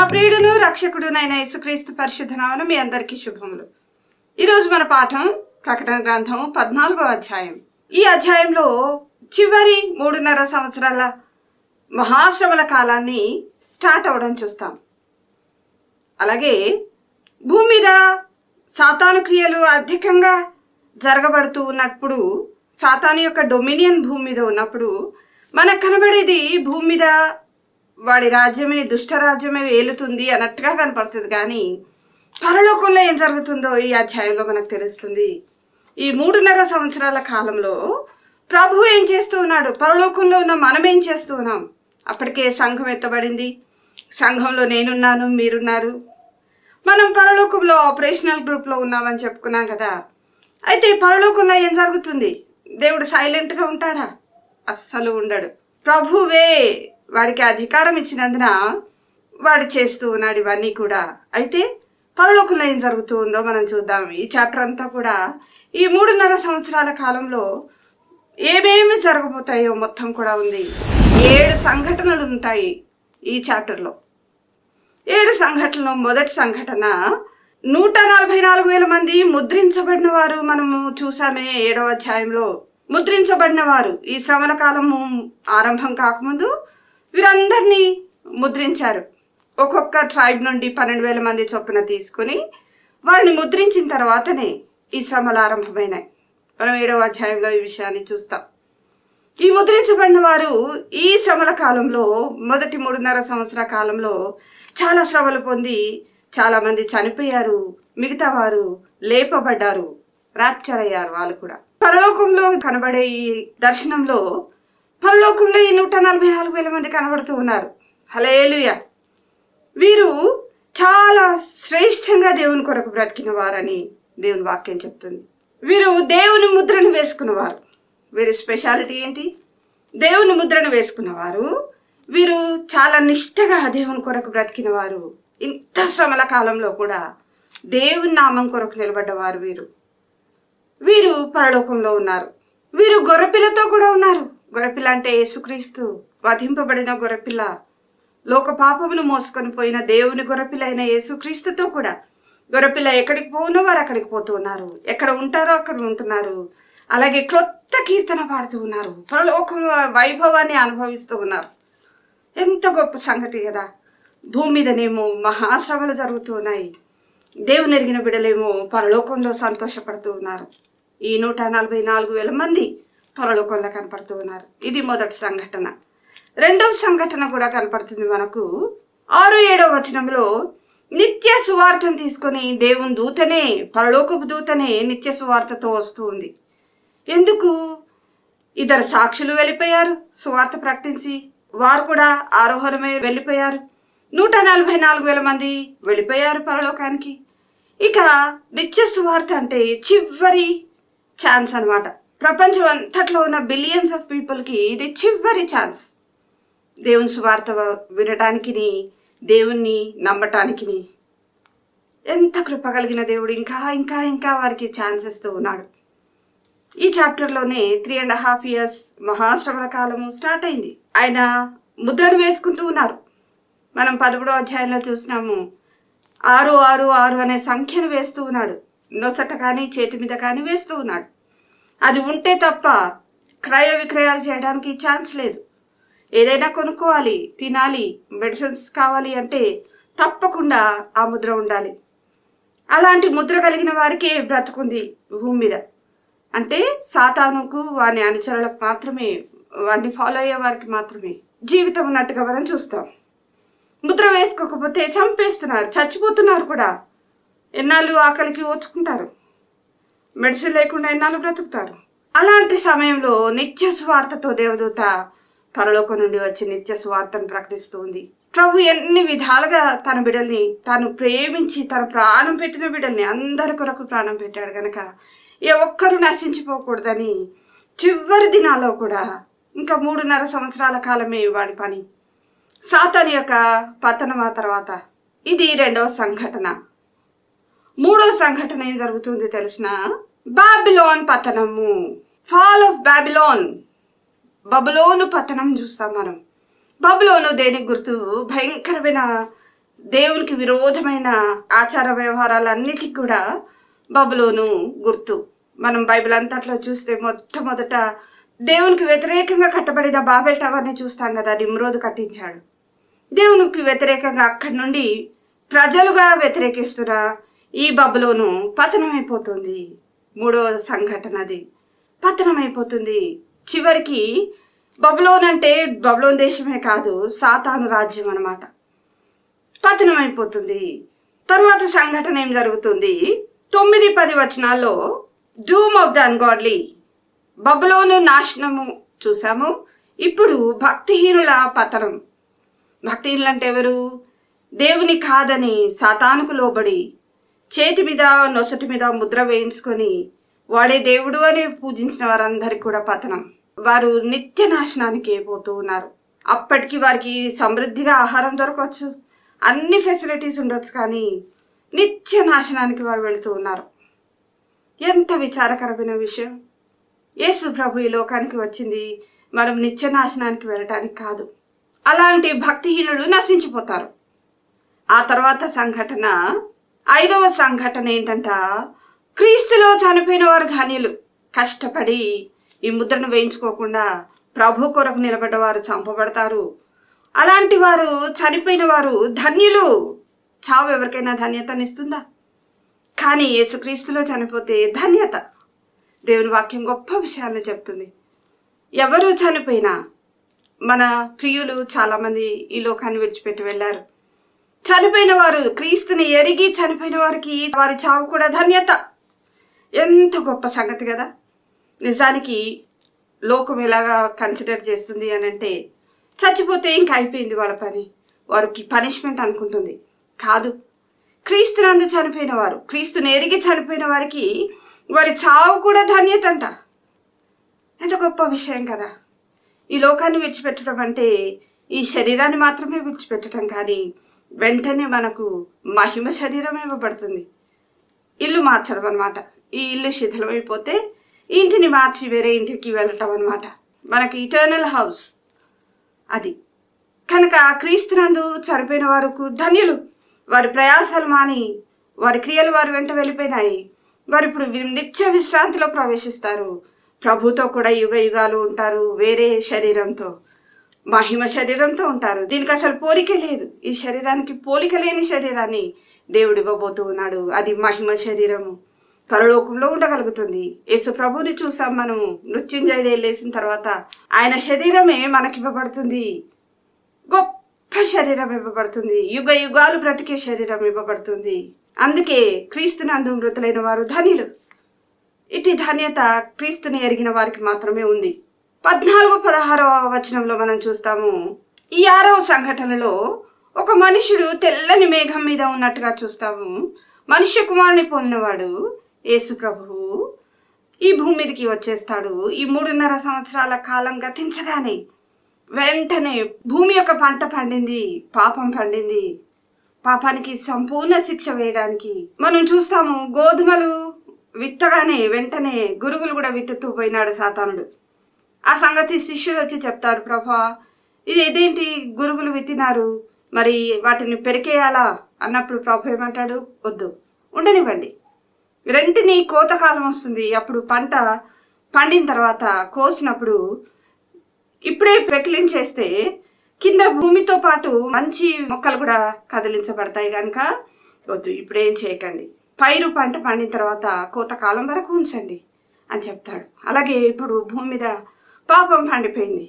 ప్రియుడును రక్షకుడునైన యేసుక్రీస్తు పరిశుద్ధ నామమున మీ అందరికీ శుభములు. ఈరోజు మన పాఠం ప్రకటన గ్రంథం 14వ అధ్యాయం. ఈ అధ్యాయంలో చివరి 3.5 సంవత్సరాల మహాశ్రమల కాలాన్ని స్టార్ట్ అవడం చూస్తాం. అలాగే భూమి మీద సాతాను క్రియలు అధికంగా జరగబడుతూ ఉన్నప్పుడు, సాతాను యొక్క డొమినియన్ భూమి మీద ఉన్నప్పుడు మనకు కనబడేది భూమి మీద వాడి రాజ్యమే, దుష్టరాజ్యమే ఏలుతుంది అన్నట్టుగా కనపడుతుంది. కానీ పరలోకంలో ఏం జరుగుతుందో ఈ అధ్యాయంలో మనకు తెలుస్తుంది. ఈ 3.5 సంవత్సరాల కాలంలో ప్రభు ఏం చేస్తూ ఉన్నాడు, పరలోకంలో ఉన్న మనం ఏం చేస్తూ ఉన్నాం. అప్పటికే సంఘం ఎత్తబడింది, సంఘంలో నేనున్నాను, మీరున్నారు. మనం పరలోకంలో ఆపరేషనల్ గ్రూప్లో ఉన్నామని చెప్పుకున్నాం కదా. అయితే పరలోకంలో ఏం జరుగుతుంది? దేవుడు సైలెంట్గా ఉంటాడా? అస్సలు ఉండడు. ప్రభువే వాడికి అధికారం ఇచ్చినందున వాడు చేస్తూ ఉన్నాడు ఇవన్నీ కూడా. అయితే పరలోకంలో ఏం జరుగుతూ ఉందో మనం చూద్దాం. ఈ చాప్టర్ అంతా కూడా ఈ 3.5 సంవత్సరాల కాలంలో ఏమేమి జరగబోతాయో మొత్తం కూడా ఉంది. 7 సంఘటనలు ఉంటాయి ఈ చాప్టర్లో. 7 సంఘటనలో మొదటి సంఘటన 144,000 మంది ముద్రించబడిన వారు మనము చూసామే 7వ అధ్యాయంలో. ముద్రించబడిన వారు ఈ శ్రమల కాలము ఆరంభం కాకముందు వీరందరినీ ముద్రించారు. ఒక్కొక్క ట్రైబ్ నుండి 12,000 మంది చొప్పున తీసుకుని వారిని ముద్రించిన తర్వాతనే ఈ శ్రమలు ఆరంభమైనాయి. మనం 7వ అధ్యాయంలో ఈ విషయాన్ని చూస్తాం. ఈ ముద్రించబడిన వారు ఈ శ్రమల కాలంలో, మొదటి 3.5 సంవత్సరాల కాలంలో చాలా శ్రమలు పొంది చాలా మంది చనిపోయారు. మిగతా వారు లేపబడ్డారు, ర్యాప్చర్ అయ్యారు. వాళ్ళు కూడా పరలోకంలో కనబడే ఈ దర్శనంలో పరలోకంలో ఈ 144,000 మంది కనబడుతూ ఉన్నారు. హల్లెలూయా. వీరు చాలా శ్రేష్టంగా దేవుని కొరకు బ్రతికిన వారని దేవుని వాక్యం చెప్తుంది. వీరు దేవుని ముద్రను వేసుకున్నవారు. వీరి స్పెషాలిటీ ఏంటి? దేవుని ముద్రను వేసుకున్నవారు. వీరు చాలా నిష్ఠగా దేవుని కొరకు బ్రతికిన వారు. ఇంత శ్రమల కాలంలో కూడా దేవుని నామం కొరకు నిలబడ్డవారు వీరు పరలోకంలో ఉన్నారు. వీరు గొర్రెపిల్లతో కూడా ఉన్నారు. గొర్రెపిల్ల అంటే యేసుక్రీస్తు, వధింపబడిన గొర్రెపిల్ల, లోక పాపమును మోసుకొని పోయిన దేవుని గొర్రెపిల్ల అయిన యేసుక్రీస్తుతో కూడా. గొర్రెపిల్ల ఎక్కడికి పోనో వారు అక్కడికి పోతూ ఉన్నారు, ఎక్కడ ఉంటారో అక్కడ ఉంటున్నారు. అలాగే క్రొత్త కీర్తన పాడుతూ ఉన్నారు, పరలోక వైభవాన్ని అనుభవిస్తూ ఉన్నారు. ఎంత గొప్ప సంగతి కదా. భూమి మీదనేమో మహాశ్రమలు జరుగుతూ ఉన్నాయి, దేవుని ఎరిగిన బిడ్డలేమో పరలోకంలో సంతోషపడుతూ ఉన్నారు. ఈ 144,000 మంది పరలోకంలో కనపడుతూ ఉన్నారు. ఇది మొదటి సంఘటన. రెండవ సంఘటన కూడా కనపడుతుంది మనకు 6-7వ వచనంలో. నిత్య సువార్తను తీసుకొని దేవుని దూతనే, పరలోకపు దూతనే నిత్య సువార్తతో వస్తూ ఉంది. ఎందుకు? 2 సాక్షులు వెళ్ళిపోయారు సువార్త ప్రకటించి, వారు కూడా ఆరోహణమే వెళ్ళిపోయారు. 144,000 మంది వెళ్ళిపోయారు పరలోకానికి. ఇక నిత్య సువార్త అంటే చివరి ఛాన్స్ అన్నమాట. ప్రపంచం అంతట్లో ఉన్న బిలియన్స్ ఆఫ్ పీపుల్కి ఇది చివరి ఛాన్స్. దేవుని సువార్త వినటానికి, దేవుణ్ణి నమ్మటానికి. ఎంత కృప కలిగిన దేవుడు ఇంకా ఇంకా ఇంకా వారికి ఛాన్స్ ఇస్తూ ఉన్నాడు. ఈ చాప్టర్లోనే 3.5 years మహాశ్రమల కాలము స్టార్ట్ అయింది. ఆయన ముద్రను వేసుకుంటూ ఉన్నారు. మనం 11వ అధ్యాయంలో చూసినాము. 666 అనే సంఖ్యను వేస్తూ ఉన్నాడు. నొసట కానీ చేతి మీద కానీ వేస్తూ ఉన్నాడు. అది ఉంటే తప్ప క్రయ విక్రయాలు చేయడానికి ఛాన్స్ లేదు. ఏదైనా కొనుక్కోవాలి, తినాలి, మెడిసిన్స్ కావాలి అంటే తప్పకుండా ఆ ముద్ర ఉండాలి. అలాంటి ముద్ర కలిగిన వారికి బ్రతుకుంది భూమి మీద. అంటే సాతానుకు, వాని అనుచరులకు మాత్రమే, వాడిని ఫాలో అయ్యే వారికి మాత్రమే జీవితం ఉన్నట్టుగా మనం చూస్తాం. ముద్ర వేసుకోకపోతే చంపేస్తున్నారు, చచ్చిపోతున్నారు కూడా. ఎన్నాళ్ళు ఆకలికి ఓచుకుంటారు, మెడిసిన్ లేకుండా ఎన్నాళ్ళు బ్రతుకుతారు. అలాంటి సమయంలో నిత్య స్వార్థతో దేవదూత పరలోకం నుండి వచ్చి నిత్య స్వార్థను ప్రకటిస్తూ ఉంది. ప్రభు ఎన్ని విధాలుగా తన బిడ్డల్ని తాను ప్రేమించి తన ప్రాణం పెట్టిన బిడ్డల్ని అందరి కొరకు ప్రాణం పెట్టాడు కనుక ఏ ఒక్కరూ నశించిపోకూడదని చివరి దినాల్లో కూడా, ఇంకా 3.5 సంవత్సరాల కాలమే వాడి పని. సాతాను యొక్క పతనం ఆ తర్వాత. ఇది 2వ సంఘటన. 3వ సంఘటన ఏం జరుగుతుంది తెలిసిన? బాబిలోన్ పతనము, ఫాల్ ఆఫ్ బాబిలోన్. బబులోను పతనం చూస్తాం మనం. బబులోను దేనికి గుర్తు? భయంకరమైన దేవునికి విరోధమైన ఆచార వ్యవహారాలన్నిటికీ కూడా బబులోను గుర్తు. మనం బైబిల్ అంతట్లో చూస్తే మొట్టమొదట దేవునికి వ్యతిరేకంగా కట్టబడిన బాబెల్ టవర్ని చూస్తాం కదా, నిమ్రోదు కట్టించాడు. దేవునికి వ్యతిరేకంగా అక్కడి నుండి ప్రజలుగా వ్యతిరేకిస్తున్న ఈ బబులోను పతనమైపోతుంది. మూడవ సంఘటన అది పతనమైపోతుంది. చివరికి బబులోన్ అంటే బబులోన్ దేశమే కాదు, సాతాను రాజ్యం అన్నమాట, పతనమైపోతుంది. తరువాత సంఘటన ఏం జరుగుతుంది? 9-10 వచనాల్లో డూమ్ ఆఫ్ ద అన్గాడ్లీ, బబులోను నాశనము చూసాము. ఇప్పుడు భక్తిహీనుల పతనం. భక్తిహీనులు అంటే ఎవరు? దేవుని కాదని సాతానుకు లోబడి చేతి మీద నొసటి మీద ముద్ర వేయించుకొని వాడే దేవుడు అని పూజించిన వారందరికీ కూడా పతనం. వారు నిత్య నాశనానికి పోతూ ఉన్నారు. అప్పటికి వారికి సమృద్ధిగా ఆహారం దొరకవచ్చు, అన్ని ఫెసిలిటీస్ ఉండొచ్చు, కానీ నిత్య నాశనానికి వారు వెళుతూ ఉన్నారు. ఎంత విచారకరమైన విషయం! యేసు ప్రభు ఈ లోకానికి వచ్చింది మనం నిత్య నాశనానికి వెళ్ళటానికి కాదు. అలాంటి భక్తిహీనులు నశించిపోతారు. ఆ తర్వాత సంఘటన, 5వ సంఘటన ఏంటంట? క్రీస్తులో చనిపోయిన వారు ధన్యులు. కష్టపడి ఈ ముద్రను వేయించుకోకుండా ప్రభు కొరకు నిలబడ్డ వారు చంపబడతారు. అలాంటి వారు, చనిపోయిన వారు ధన్యులు. చావు ఎవరికైనా ధన్యతనిస్తుందా? కానీ యేసుక్రీస్తులో చనిపోతే ధన్యత. దేవుని వాక్యం గొప్ప విషయాలను చెప్తుంది. ఎవరు చనిపోయినా, మన ప్రియులు చాలామంది ఈ లోకాన్ని విడిచిపెట్టి వెళ్ళారు. చనిపోయిన వారు, క్రీస్తుని ఎరిగి చనిపోయిన వారికి వారి చావు కూడా ధన్యత. ఎంత గొప్ప సంగతి కదా! నిజానికి లోకం ఎలాగా కన్సిడర్ చేస్తుంది అని అంటే, చచ్చిపోతే ఇంకా అయిపోయింది వాళ్ళ పని, వారికి పనిష్మెంట్ అనుకుంటుంది. కాదు, క్రీస్తునందు చనిపోయిన వారు, క్రీస్తుని ఎరిగి చనిపోయిన వారికి వారి చావు కూడా ధన్యత అంట. ఎంత గొప్ప విషయం కదా! ఈ లోకాన్ని విడిచిపెట్టడం అంటే ఈ శరీరాన్ని మాత్రమే విడిచిపెట్టడం, కానీ వెంటనే మనకు మహిమ శరీరం ఇవ్వబడుతుంది. ఇల్లు మార్చడం అనమాట. ఈ ఇల్లు శిథిలమైపోతే ఇంటిని మార్చి వేరే ఇంటికి వెళ్ళటం అనమాట. మనకి ఇటర్నల్ హౌస్ అది. కనుక క్రీస్తునందు చనిపోయిన వారికి ధన్యులు. వారి ప్రయాసాలు మాని, వారి క్రియలు వారి వెంట వెళ్ళిపోయినాయి. వారు ఇప్పుడు నిత్య విశ్రాంతిలో ప్రవేశిస్తారు. ప్రభుతో కూడా యుగ యుగాలు ఉంటారు. వేరే శరీరంతో, మహిమ శరీరంతో ఉంటారు. దీనికి అసలు పోలికే లేదు. ఈ శరీరానికి పోలిక లేని శరీరాన్ని దేవుడు ఇవ్వబోతూ ఉన్నాడు. అది మహిమ శరీరము, పరలోకంలో ఉండగలుగుతుంది. యేసు ప్రభుని చూసాం మనం. మృత్యుంజయుడు లేసిన తర్వాత ఆయన శరీరమే మనకి ఇవ్వబడుతుంది. గొప్ప శరీరం ఇవ్వబడుతుంది. యుగ యుగాలు బ్రతికే శరీరం ఇవ్వబడుతుంది. అందుకే క్రీస్తునందు మృతులైన వారు ధన్యులు. ఇటు ధన్యత క్రీస్తుని ఎరిగిన వారికి మాత్రమే ఉంది. 14-16 వచనంలో మనం చూస్తాము. ఈ 6వ సంఘటనలో ఒక మనుషుడు తెల్లని మేఘం మీద ఉన్నట్టుగా చూస్తాము. మనుష్య కుమారుని పొందినవాడు యేసు ప్రభువు ఈ భూమి మీదకి వచ్చేస్తాడు. ఈ 3.5 సంవత్సరాల కాలం గతించగానే వెంటనే భూమి యొక్క పంట పండింది, పాపం పండింది. పాపానికి సంపూర్ణ శిక్ష వేయడానికి మనం చూస్తాము. గోధుమలు విత్తగానే వెంటనే గురుగులు కూడా విత్తుతూ పోయినాడు సాతానుడు. ఆ సంగతి శిష్యులు వచ్చి చెప్తారు, ప్రభా ఇదేంటి గురుగులు విత్తినారు, మరి వాటిని పెరికేయాలా అన్నప్పుడు ప్రభు ఏమంటాడు, వద్దు, ఉండనివ్వండి, రెంటిని కోతకాలం వస్తుంది. అప్పుడు పంట పండిన తర్వాత కోసినప్పుడు ఇప్పుడే పెకిలించేస్తే కింద భూమితో పాటు మంచి మొక్కలు కూడా కదిలించబడతాయి కనుక వద్దు, ఇప్పుడేం చేయకండి, పైరు పంట పండిన తర్వాత కోతకాలం వరకు ఉంచండి అని చెప్తాడు. అలాగే ఇప్పుడు భూమి మీద పాపం పండిపోయింది.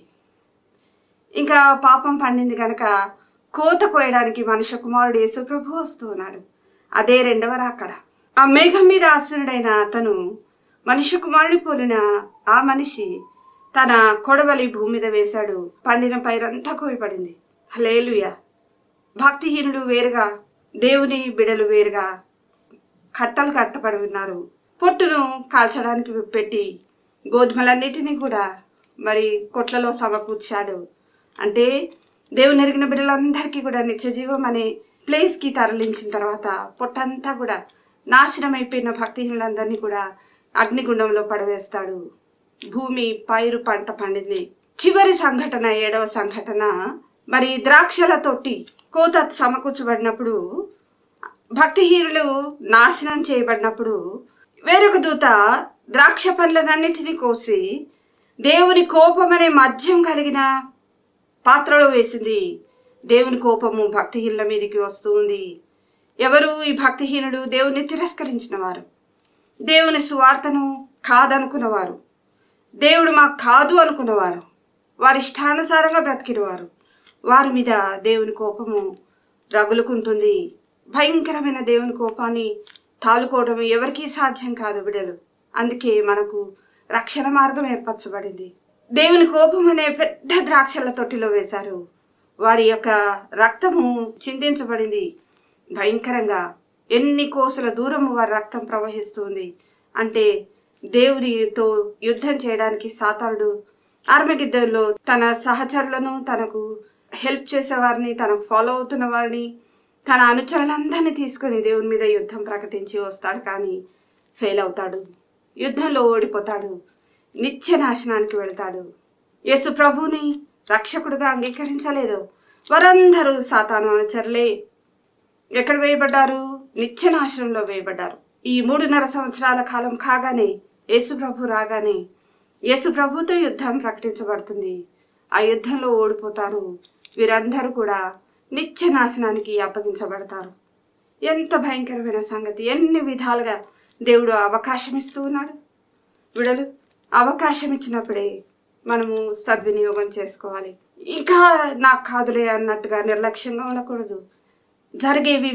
ఇంకా పాపం పండింది కనుక కోత కోయడానికి మనుష్య కుమారుడు యేసు ప్రభు వస్తూ ఉన్నాడు. అదే 2వ రాకడ. ఆ మేఘం మీద ఆసనుడైన అతను మనుష్య కుమారుని పోలిన ఆ మనిషి తన కొడవలి భూమి మీద వేశాడు. పండిన పైరంతా కోయబడింది. హల్లెలూయా. భక్తిహీనుడు వేరుగా, దేవుని బిడలు వేరుగా కట్టలు కట్టబడి ఉన్నారు. పొట్టును కాల్చడానికి పెట్టి గోధుమలన్నిటినీ కూడా మరి కొట్లలో సమకూర్చాడు. అంటే దేవుని ఎరిగిన బిడ్డలందరికీ కూడా నిత్యజీవం అనే ప్లేస్కి తరలించిన తర్వాత పొట్టంతా కూడా నాశనం అయిపోయిన భక్తిహీనులందరినీ కూడా అగ్నిగుండంలో పడవేస్తాడు. భూమి పైరు పంట పండింది. చివరి సంఘటన 7వ సంఘటన, మరి ద్రాక్షల తొట్టి కోత సమకూర్చబడినప్పుడు, భక్తిహీనులు నాశనం చేయబడినప్పుడు వేరొక దూత ద్రాక్ష పండ్లనన్నిటినీ కోసి దేవుని కోపం అనే మద్యం కలిగిన పాత్రలో వేసింది. దేవుని కోపము భక్తిహీనుల మీదకి వస్తుంది. ఎవరు ఈ భక్తిహీనుడు? దేవుని తిరస్కరించిన వారు, దేవుని సువార్తను కాదనుకున్నవారు, దేవుడు మాకు కాదు అనుకున్నవారు, వారి ఇష్టానుసారంగా బ్రతికినవారు. వారి మీద దేవుని కోపము రగులుకుంటుంది. భయంకరమైన దేవుని కోపాన్ని తాలుకోవడం ఎవరికీ సాధ్యం కాదు బిడ్డలు. అందుకే మనకు రక్షణ మార్గం ఏర్పరచబడింది. దేవుని కోపం అనే పెద్ద ద్రాక్షల తొట్టిలో వేశారు. వారి యొక్క రక్తము చిందించబడింది. భయంకరంగా ఎన్ని కోసల దూరము వారి రక్తం ప్రవహిస్తుంది. అంటే దేవునితో యుద్ధం చేయడానికి సాతానుడు ఆర్మగిద్దెలో తన సహచరులను, తనకు హెల్ప్ చేసేవారిని, తనకు ఫాలో అవుతున్న వారిని, తన అనుచరులందరినీ తీసుకుని దేవుని మీద యుద్ధం ప్రకటించి వస్తాడు. కానీ ఫెయిల్ అవుతాడు, యుద్ధంలో ఓడిపోతాడు, నిత్య నాశనానికి వెళతాడు. యేసు ప్రభువుని రక్షకుడుగా అంగీకరించలేదు. వారందరూ సాతాను అనుచరులే. ఎక్కడ వేయబడ్డారు? నిత్య నాశనంలో వేయబడ్డారు. ఈ 3.5 సంవత్సరాల కాలం కాగానే యేసు ప్రభు రాగానే యేసు ప్రభుతో యుద్ధం ప్రకటించబడుతుంది. ఆ యుద్ధంలో ఓడిపోతారు. వీరందరూ కూడా నిత్య నాశనానికి అప్పగించబడతారు. ఎంత భయంకరమైన సంగతి! ఎన్ని విధాలుగా దేవుడు అవకాశం ఇస్తూ ఉన్నాడు. విడలు అవకాశం ఇచ్చినప్పుడే మనము సద్వినియోగం చేసుకోవాలి. ఇంకా నాకు కాదులే అన్నట్టుగా నిర్లక్ష్యంగా ఉండకూడదు. జరిగేవి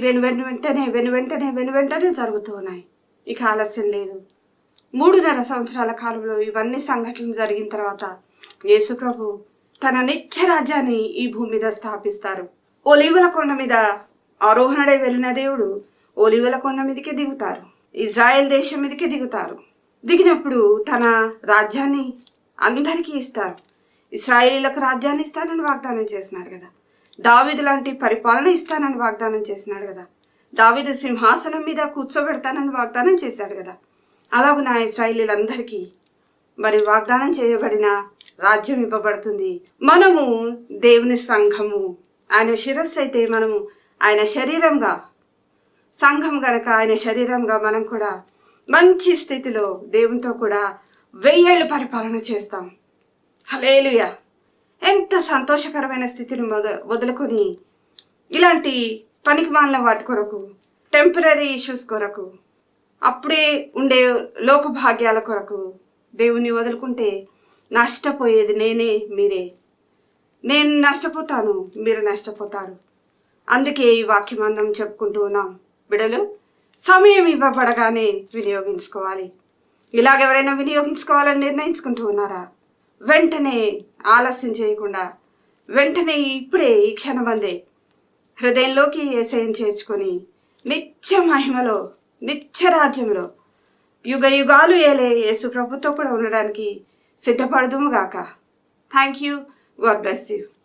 వెనువెంటనే జరుగుతూ ఉన్నాయి. ఇక ఆలస్యం లేదు. 3.5 సంవత్సరాల కాలంలో ఇవన్నీ సంఘటనలు జరిగిన తర్వాత యేసు ప్రభు తన నిత్య రాజ్యాన్ని ఈ భూమి మీద స్థాపిస్తారు. ఒలీవల కొండ మీద ఆరోహణడై వెళ్ళిన దేవుడు ఒలీవల కొండ మీదకే దిగుతారు. ఇజ్రాయెల్ దేశం మీదకే దిగుతారు. దిగినప్పుడు తన రాజ్యాన్ని అందరికీ ఇస్తారు. ఇశ్రాయేలీలకు రాజ్యాన్ని ఇస్తానని వాగ్దానం చేసినాడు కదా. దావీదు లాంటి పరిపాలన ఇస్తానని వాగ్దానం చేసినాడు కదా. దావీదు సింహాసనం మీద కూర్చోబెడతానని వాగ్దానం చేశాడు కదా. అలాగున ఇశ్రాయేలీలందరికీ మరి వాగ్దానం చేయబడిన రాజ్యం ఇవ్వబడుతుంది. మనము దేవుని సంఘము. ఆయన శిరస్సు అయితే మనము ఆయన శరీరంగా, సంఘం గనక ఆయన శరీరంగా మనం కూడా మంచి స్థితిలో దేవునితో కూడా 1000 ఏళ్ళు పరిపాలన చేస్తాం. హల్లెలూయా! ఎంత సంతోషకరమైన స్థితిని వదులుకొని ఇలాంటి పనికిమాలిన వాటి కొరకు, టెంపరీ ఇష్యూస్ కొరకు, అప్పుడే ఉండే లోక భాగ్యాల కొరకు దేవుని వదులుకుంటే నష్టపోయేది నేనే, మీరే. నేను నష్టపోతాను, మీరు నష్టపోతారు. అందుకే ఈ వాక్యం అందం చెప్పుకుంటూ ఉన్నాం. బిడలు, సమయం ఇవ్వబడగానే వినియోగించుకోవాలి. ఇలాగెవరైనా వినియోగించుకోవాలని నిర్ణయించుకుంటూ ఉన్నారా? వెంటనే ఆలస్యం చేయకుండా వెంటనే ఇప్పుడే ఈ క్షణమందే హృదయంలోకి యేసయ్యను చేర్చుకొని నిత్య మహిమలో, నిత్య రాజ్యంలో యుగ యుగాలు ఏలే యేసు ప్రభుతో కూడా ఉండడానికి సిద్ధపడదుము గాక. Thank you. God bless you.